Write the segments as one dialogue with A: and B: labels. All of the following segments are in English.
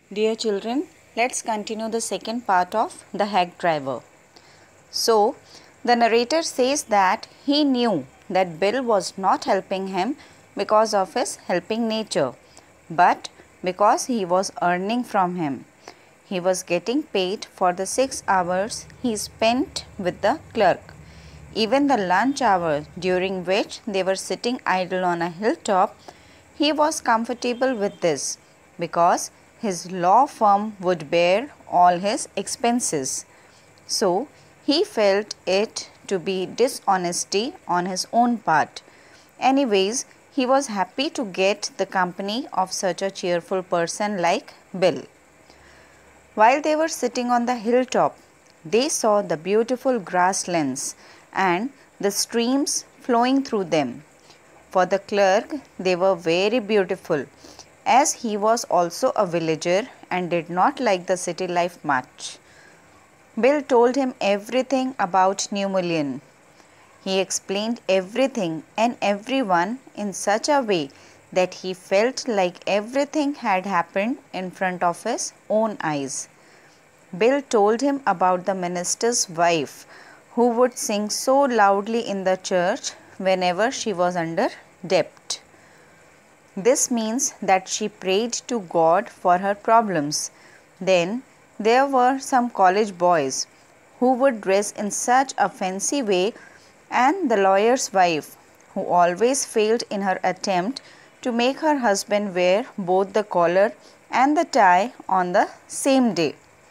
A: Dear children, let's continue the second part of The Hack Driver. So, the narrator says that he knew that Bill was not helping him because of his helping nature, but because he was earning from him. He was getting paid for the 6 hours he spent with the clerk. Even the lunch hour during which they were sitting idle on a hilltop, he was comfortable with this because his law firm would bear all his expenses. So, he felt it to be dishonesty on his own part. Anyways, he was happy to get the company of such a cheerful person like Bill. While they were sitting on the hilltop, they saw the beautiful grasslands and the streams flowing through them. For the clerk, they were very beautiful, as he was also a villager and did not like the city life much. Bill told him everything about New Mullion. He explained everything and everyone in such a way that he felt like everything had happened in front of his own eyes. Bill told him about the minister's wife, who would sing so loudly in the church whenever she was under debt. This means that she prayed to God for her problems. Then there were some college boys who would dress in such a fancy way, and the lawyer's wife, who always failed in her attempt to make her husband wear both the collar and the tie on the same day.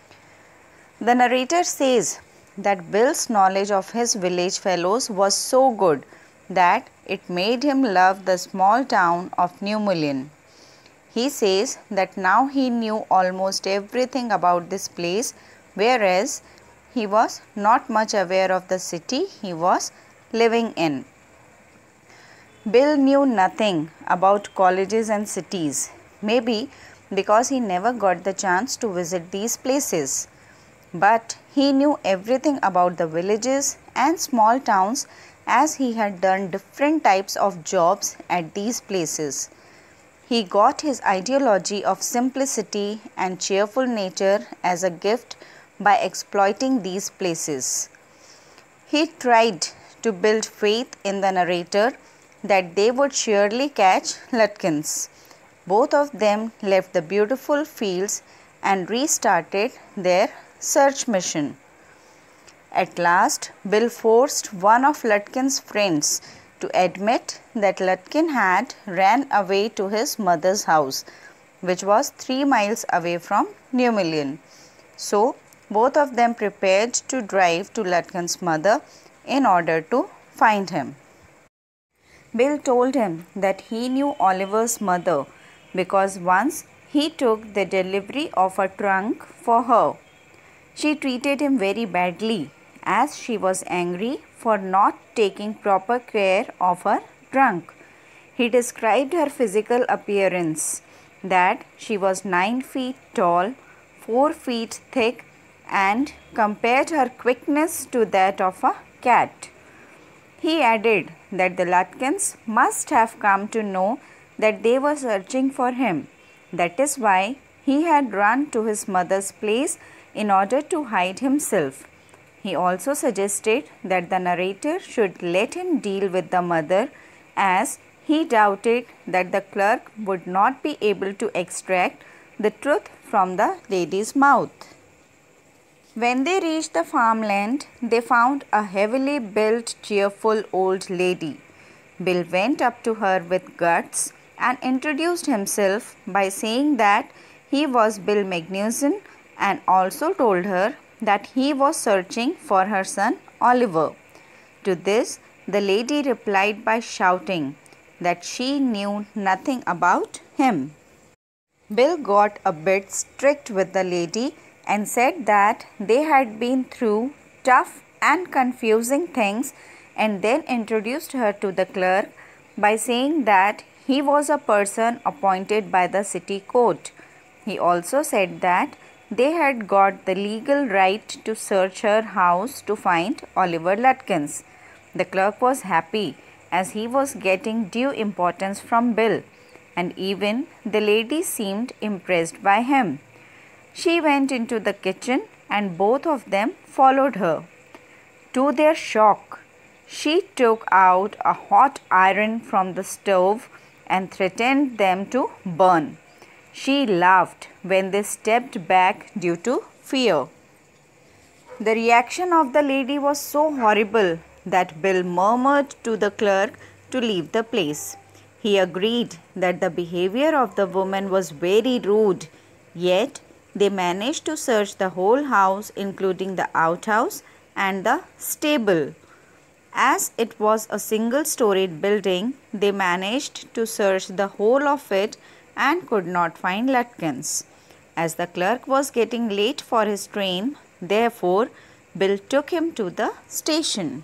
A: The narrator says that Bill's knowledge of his village fellows was so good that it made him love the small town of New Mullion. He says that now he knew almost everything about this place, whereas he was not much aware of the city he was living in. Bill knew nothing about colleges and cities, maybe because he never got the chance to visit these places. But he knew everything about the villages and small towns, as he had done different types of jobs at these places. He got his ideology of simplicity and cheerful nature as a gift by exploiting these places. He tried to build faith in the narrator that they would surely catch Lutkins. Both of them left the beautiful fields and restarted their search mission. At last, Bill forced one of Lutkin's friends to admit that Lutkin had ran away to his mother's house, which was 3 miles away from New Mullion. So, both of them prepared to drive to Lutkin's mother in order to find him. Bill told him that he knew Oliver's mother because once he took the delivery of a trunk for her. She treated him very badly, as she was angry for not taking proper care of her trunk. He described her physical appearance, that she was 9 feet tall, 4 feet thick, and compared her quickness to that of a cat. He added that the Lutkins must have come to know that they were searching for him. That is why he had run to his mother's place in order to hide himself. He also suggested that the narrator should let him deal with the mother, as he doubted that the clerk would not be able to extract the truth from the lady's mouth. When they reached the farmland, they found a heavily built, cheerful old lady. Bill went up to her with guts and introduced himself by saying that he was Bill Magnusson, and also told her that he was searching for her son Oliver. To this, the lady replied by shouting that she knew nothing about him. Bill got a bit strict with the lady and said that they had been through tough and confusing things, and then introduced her to the clerk by saying that he was a person appointed by the city court. He also said that they had got the legal right to search her house to find Oliver Lutkins. The clerk was happy, as he was getting due importance from Bill, and even the lady seemed impressed by him. She went into the kitchen and both of them followed her. To their shock, she took out a hot iron from the stove and threatened them to burn. She laughed when they stepped back due to fear. The reaction of the lady was so horrible that Bill murmured to the clerk to leave the place. He agreed that the behavior of the woman was very rude, yet they managed to search the whole house, including the outhouse and the stable. As it was a single-storied building, they managed to search the whole of it and could not find Lutkins. As the clerk was getting late for his train, therefore, Bill took him to the station.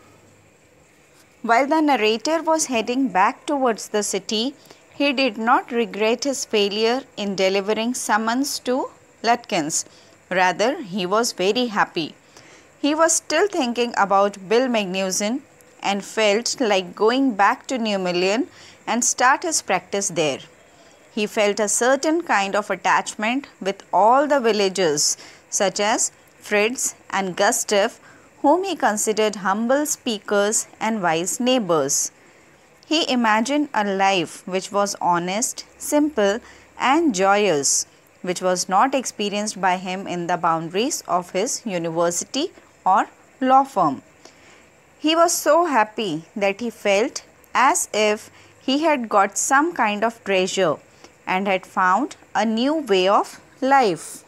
A: While the narrator was heading back towards the city, he did not regret his failure in delivering summons to Lutkins. Rather, he was very happy. He was still thinking about Bill Magnusson and felt like going back to New Million and start his practice there. He felt a certain kind of attachment with all the villagers, such as Fritz and Gustav, whom he considered humble speakers and wise neighbors. He imagined a life which was honest, simple, and joyous, which was not experienced by him in the boundaries of his university or law firm. He was so happy that he felt as if he had got some kind of treasure and had found a new way of life.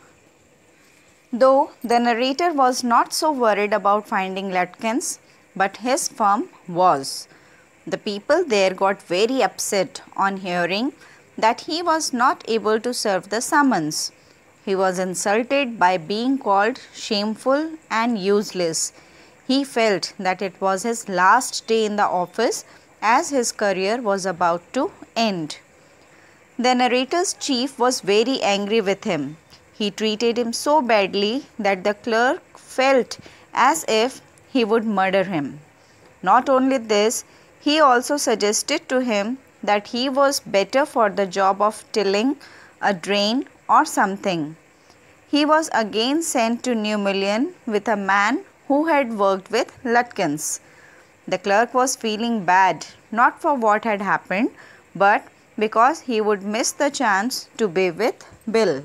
A: Though the narrator was not so worried about finding Lutkins, but his firm was. The people there got very upset on hearing that he was not able to serve the summons. He was insulted by being called shameful and useless. He felt that it was his last day in the office as his career was about to end. The narrator's chief was very angry with him. He treated him so badly that the clerk felt as if he would murder him. Not only this, he also suggested to him that he was better for the job of tilling a drain or something. He was again sent to New Million with a man who had worked with Lutkins. The clerk was feeling bad, not for what had happened, but because he would miss the chance to be with Bill.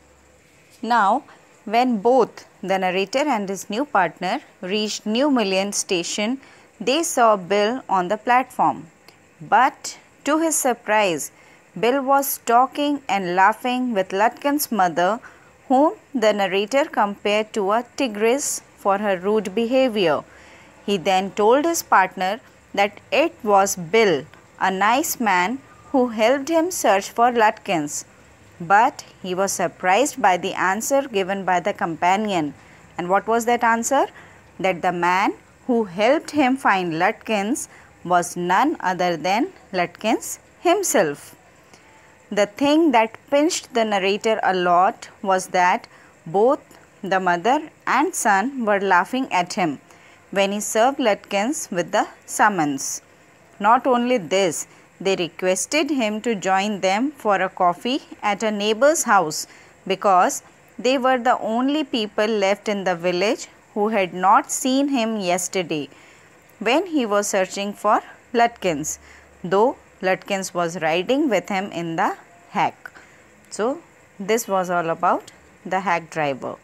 A: Now, when both the narrator and his new partner reached New Million station, they saw Bill on the platform. But to his surprise, Bill was talking and laughing with Lutkins' mother, whom the narrator compared to a tigress for her rude behavior. He then told his partner that it was Bill, a nice man, who helped him search for Lutkins. But he was surprised by the answer given by the companion. And what was that answer? That the man who helped him find Lutkins was none other than Lutkins himself. The thing that pinched the narrator a lot was that both the mother and son were laughing at him when he served Lutkins with the summons. Not only this, they requested him to join them for a coffee at a neighbor's house because they were the only people left in the village who had not seen him yesterday when he was searching for Lutkins, though Lutkins was riding with him in the hack. So, this was all about the hack driver.